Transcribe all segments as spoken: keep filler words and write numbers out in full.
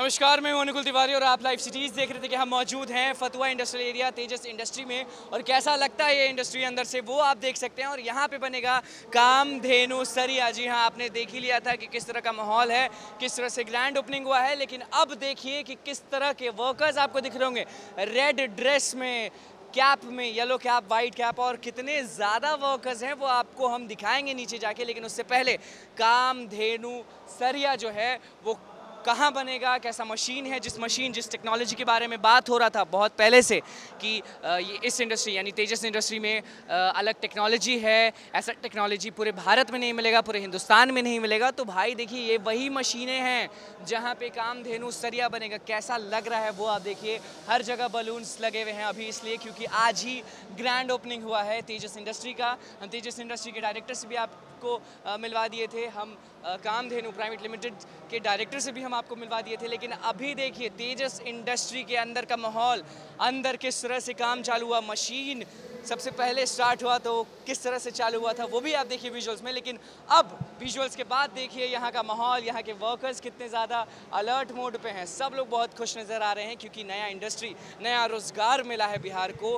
नमस्कार, मैं हूं अनुकुल तिवारी और आप लाइव सिटीज़ देख रहे थे कि हम मौजूद हैं Fatuha industrial area Tejas industry में। और कैसा लगता है ये इंडस्ट्री अंदर से वो आप देख सकते हैं। और यहाँ पे बनेगा कामधेनु सरिया। जी हाँ, आपने देख ही लिया था कि किस तरह का माहौल है, किस तरह से ग्रैंड ओपनिंग हुआ है। लेकिन अब देखिए कि किस तरह के वर्कर्स आपको दिख रहे होंगे रेड ड्रेस में, कैप में, येलो कैप, वाइट कैप, और कितने ज़्यादा वर्कर्स हैं वो आपको हम दिखाएंगे नीचे जाके। लेकिन उससे पहले कामधेनु सरिया जो है वो कहाँ बनेगा, कैसा मशीन है, जिस मशीन जिस टेक्नोलॉजी के बारे में बात हो रहा था बहुत पहले से कि ये इस इंडस्ट्री यानी तेजस इंडस्ट्री में अलग टेक्नोलॉजी है, ऐसा टेक्नोलॉजी पूरे भारत में नहीं मिलेगा, पूरे हिंदुस्तान में नहीं मिलेगा। तो भाई देखिए ये वही मशीनें हैं जहाँ पे कामधेनु सरिया बनेगा। कैसा लग रहा है वो आप देखिए। हर जगह बलून्स लगे हुए हैं अभी इसलिए क्योंकि आज ही ग्रैंड ओपनिंग हुआ है तेजस इंडस्ट्री का। हम तेजस इंडस्ट्री के डायरेक्टर से भी आपको मिलवा दिए थे, हम कामधेनु प्राइवेट लिमिटेड के डायरेक्टर से भी हम आपको मिलवा दिए थे। लेकिन अभी देखिए तेजस इंडस्ट्री के अंदर का माहौल, अंदर किस तरह से काम चालू हुआ, मशीन सबसे पहले स्टार्ट हुआ तो किस तरह से चालू हुआ था वो भी आप देखिए विजुअल्स में। लेकिन अब विजुअल्स के बाद देखिए यहाँ का माहौल, यहाँ के वर्कर्स कितने ज़्यादा अलर्ट मोड पे हैं। सब लोग बहुत खुश नज़र आ रहे हैं क्योंकि नया इंडस्ट्री, नया रोज़गार मिला है बिहार को।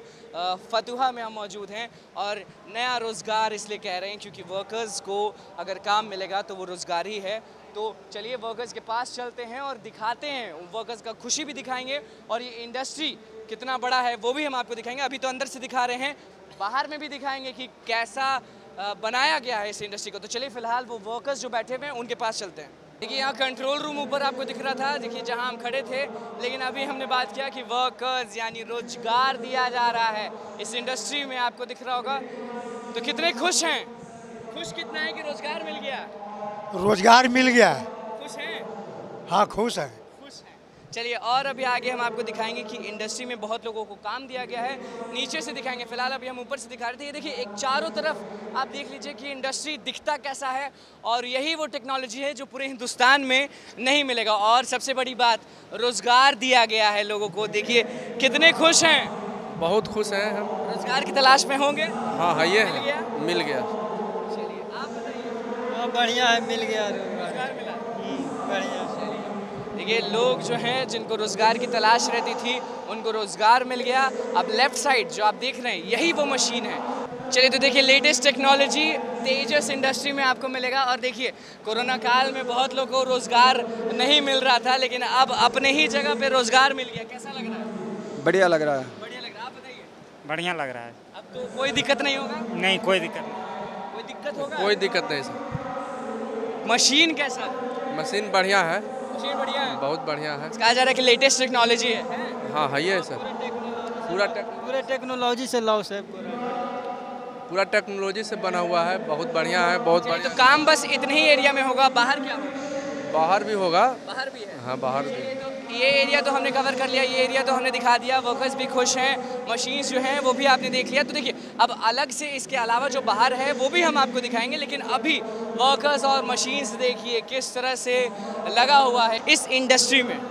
फतुहा में हम मौजूद हैं और नया रोज़गार इसलिए कह रहे हैं क्योंकि वर्कर्स को अगर काम मिलेगा तो वो रोज़गार ही है। तो चलिए वर्कर्स के पास चलते हैं और दिखाते हैं, वर्कर्स का खुशी भी दिखाएंगे और ये इंडस्ट्री कितना बड़ा है वो भी हम आपको दिखाएंगे। अभी तो अंदर से दिखा रहे हैं, बाहर में भी दिखाएंगे कि कैसा बनाया गया है इस इंडस्ट्री को। तो चलिए फिलहाल वो वर्कर्स जो बैठे हुए हैं उनके पास चलते हैं। देखिए यहाँ कंट्रोल रूम ऊपर आपको दिख रहा था, देखिए जहाँ हम खड़े थे। लेकिन अभी हमने बात किया कि वर्कर्स यानी रोजगार दिया जा रहा है इस इंडस्ट्री में, आपको दिख रहा होगा। तो कितने खुश हैं? खुश कितना है कि रोजगार मिल गया? रोजगार मिल गया। खुश हैं? हाँ खुश है। खुश हैं। चलिए और अभी आगे हम आपको दिखाएंगे कि इंडस्ट्री में बहुत लोगों को काम दिया गया है, नीचे से दिखाएंगे। फिलहाल अभी हम ऊपर से दिखा रहे थे। ये देखिए एक चारों तरफ आप देख लीजिए कि इंडस्ट्री दिखता कैसा है। और यही वो टेक्नोलॉजी है जो पूरे हिंदुस्तान में नहीं मिलेगा। और सबसे बड़ी बात, रोजगार दिया गया है लोगों को। देखिए कितने खुश हैं। बहुत खुश हैं हम। रोजगार की तलाश में होंगे। हाँ हाँ ये मिल गया? मिल गया। चलिए आप बताइए। बढ़िया है, मिल गया रोजगार मिला। बढ़िया। देखिए लोग जो हैं जिनको रोज़गार की तलाश रहती थी उनको रोज़गार मिल गया। अब लेफ़्ट साइड जो आप देख रहे हैं यही वो मशीन है। चलिए तो देखिए लेटेस्ट टेक्नोलॉजी तेजस इंडस्ट्री में आपको मिलेगा। और देखिए कोरोना काल में बहुत लोगों को रोज़गार नहीं मिल रहा था लेकिन अब अपने ही जगह पे रोज़गार मिल गया। कैसा लग रहा है? बढ़िया लग रहा है। बढ़िया लग रहा है। आप बताइए। बढ़िया लग रहा है। अब तो कोई दिक्कत नहीं होगा? नहीं कोई दिक्कत नहीं। कोई दिक्कत होगा? कोई दिक्कत नहीं सर। मशीन कैसा? मशीन बढ़िया है। मशीन बढ़िया है, बहुत बढ़िया है। कहा जा रहा है कि लेटेस्ट टेक्नोलॉजी है। हाँ है ये सर। पूरा पूरे टेक्नोलॉजी से लॉस है। पूरा टेक्नोलॉजी से बना हुआ है, बहुत बढ़िया है। बहुत बढ़िया। तो काम बस इतने ही एरिया में होगा, बाहर क्या होगा? बाहर भी होगा। बाहर भी है। हाँ बाहर भी। तो ये एरिया तो हमने कवर कर लिया, ये एरिया तो हमने दिखा दिया। वर्कर्स भी खुश हैं, मशीन्स जो हैं वो भी आपने देख लिया। तो देखिए अब अलग से इसके अलावा जो बाहर है वो भी हम आपको दिखाएंगे। लेकिन अभी वर्कर्स और मशीन्स देखिए किस तरह से लगा हुआ है इस इंडस्ट्री में।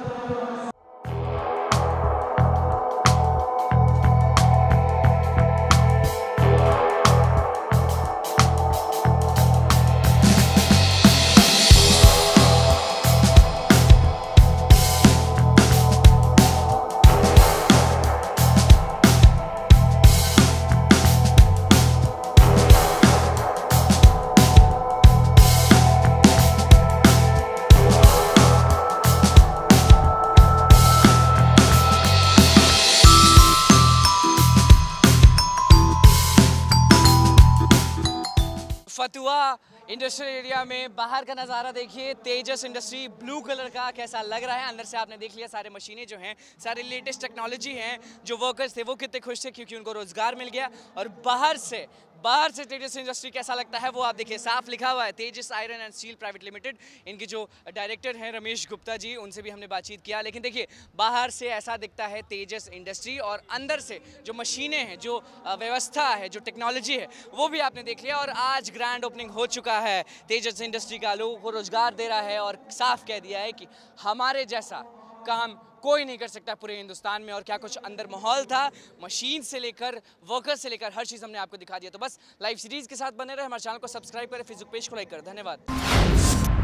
फतुहा इंडस्ट्रियल एरिया में बाहर का नज़ारा देखिए। तेजस इंडस्ट्री ब्लू कलर का कैसा लग रहा है। अंदर से आपने देख लिया सारे मशीनें जो हैं, सारे लेटेस्ट टेक्नोलॉजी हैं। जो वर्कर्स थे वो कितने खुश थे क्योंकि उनको रोज़गार मिल गया। और बाहर से बाहर से तेजस इंडस्ट्री कैसा लगता है वो आप देखिए, साफ लिखा हुआ है Tejas iron and steel private limited. इनके जो डायरेक्टर हैं रमेश गुप्ता जी, उनसे भी हमने बातचीत किया। लेकिन देखिए बाहर से ऐसा दिखता है तेजस इंडस्ट्री और अंदर से जो मशीनें हैं, जो व्यवस्था है, जो टेक्नोलॉजी है वो भी आपने देख लिया। और आज ग्रैंड ओपनिंग हो चुका है तेजस इंडस्ट्री का, लोगों को रोजगार दे रहा है और साफ कह दिया है कि हमारे जैसा काम कोई नहीं कर सकता पूरे हिंदुस्तान में। और क्या कुछ अंदर माहौल था, मशीन से लेकर वर्कर से लेकर हर चीज़ हमने आपको दिखा दिया। तो बस लाइव सीरीज़ के साथ बने रहे, हमारे चैनल को सब्सक्राइब करें, फेसबुक पेज को लाइक करें। धन्यवाद।